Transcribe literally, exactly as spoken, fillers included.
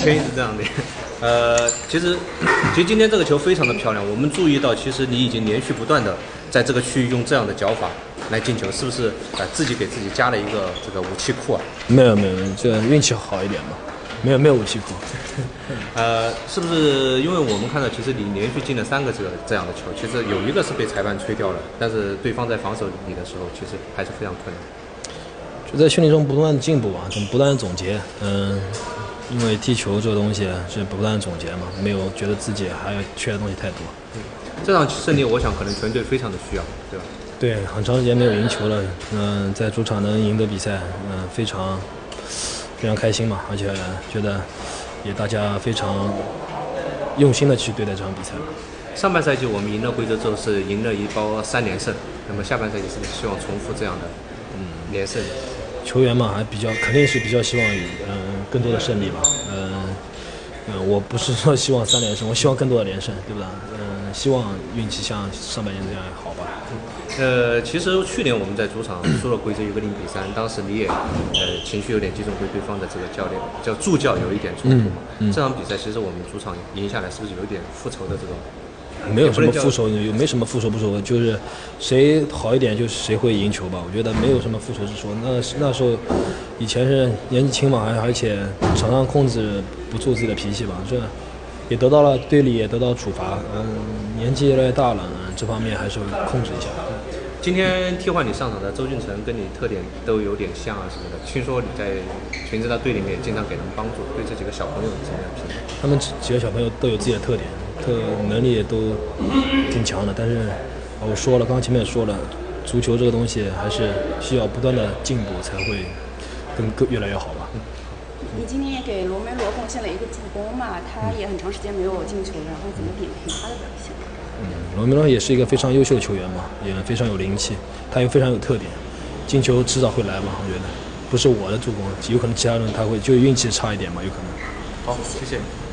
天意是这样的。呃，其实其实今天这个球非常的漂亮，我们注意到，其实你已经连续不断的在这个区域用这样的脚法来进球，是不是？呃，自己给自己加了一个这个武器库啊？ 没有没有，这运气好一点吧。没有没有武器库。 呃，是不是因为我们看到，其实你连续进了三个这个这样的球，其实有一个是被裁判吹掉了，但是对方在防守你的时候，其实还是非常困难。 就在训练中不断的进步吧，不断的总结。嗯，因为踢球这个东西是不断的总结嘛，没有觉得自己还要缺的东西太多。 嗯，这场胜利，我想可能全队非常的需要，对吧？ 对，很长时间没有赢球了，嗯，在主场能赢得比赛，嗯，非常。非常开心嘛，而且觉得也大家非常用心的去对待这场比赛。 上半赛季我们赢了贵州之后是赢了一包三连胜，那么下半赛季是不是希望重复这样的嗯连胜？ 球员嘛，还比较肯定是比较希望有嗯更多的胜利吧，嗯嗯，我不是说希望三连胜，我希望更多的连胜，对不对？嗯，希望运气像上半年这样好吧。 呃，其实去年我们在主场输了贵州一个零比三，当时你也呃情绪有点激动，对对方的这个教练叫助教有一点冲突嘛。嗯嗯、这场比赛其实我们主场赢下来，是不是有一点复仇的这种？ 没有什么复仇，有没什么复仇不仇，就是谁好一点，就是谁会赢球吧。我觉得没有什么复仇之说。那那时候以前是年纪轻嘛，而且场上控制不住自己的脾气吧，这也得到了队里也得到处罚。嗯，年纪越来越大了，嗯，这方面还是会控制一下。 今天替换你上场的周俊成跟你特点都有点像啊什么的，听说你在平时在队里面经常给他们帮助，对这几个小朋友怎么样评价？ 他们几个小朋友都有自己的特点，特能力也都挺强的。但是我说了，刚刚前面也说了，足球这个东西还是需要不断的进步才会更更越来越好吧。 你今天也给罗梅罗贡献了一个助攻嘛，他也很长时间没有进球了，然后怎么点评他的表现？ 嗯，罗梅罗也是一个非常优秀的球员嘛，也非常有灵气，他又非常有特点，进球迟早会来嘛，我觉得不是我的助攻，有可能其他人他会就运气差一点嘛，有可能。 好，谢谢。